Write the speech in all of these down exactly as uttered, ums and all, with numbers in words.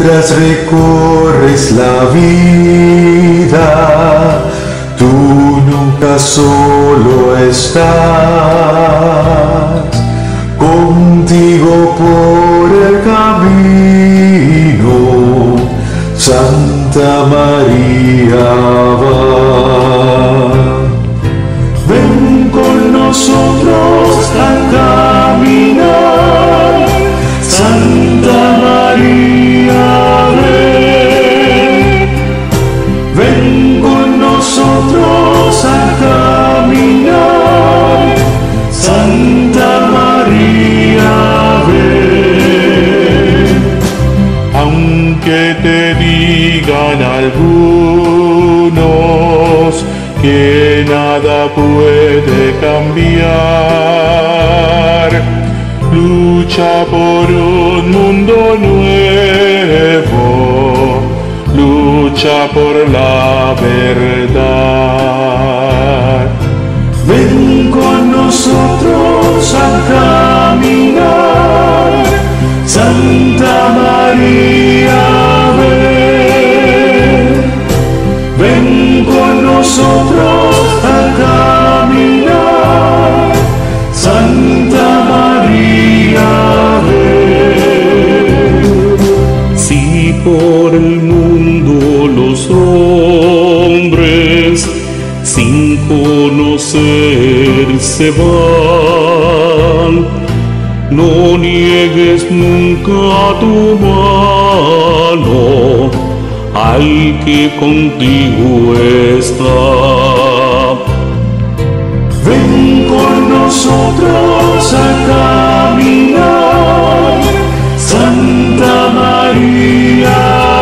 Mientras recorres la vida, tú nunca solo estás. Contigo por el camino, Santa María va. Ven con nosotros a caminar, Santa María, ven. Ven con nosotros a caminar, Santa María, ven. Aunque te digan algunos que nada puede cambiar, lucha por un mundo nuevo, lucha por la verdad. Ven con nosotros a caminar, Santa María, ven. Ven con nosotros a caminar, Santa María, ven. Si por el mundo los hombres sin conocer se van, no niegues nunca tu mano al que contigo está. Ven con nosotros a caminar, Santa María,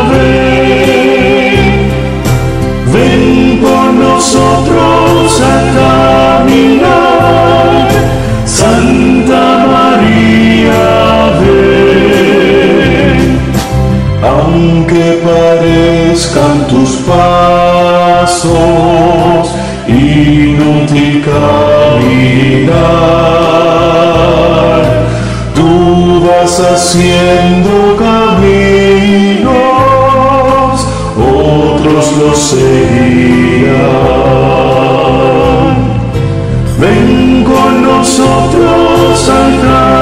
ven. Ven con nosotros a caminar, Santa María, ven. Aunque parezcan tus pasos inútil caminar, tú vas haciendo caminos, otros los seguirán. Ven con nosotros a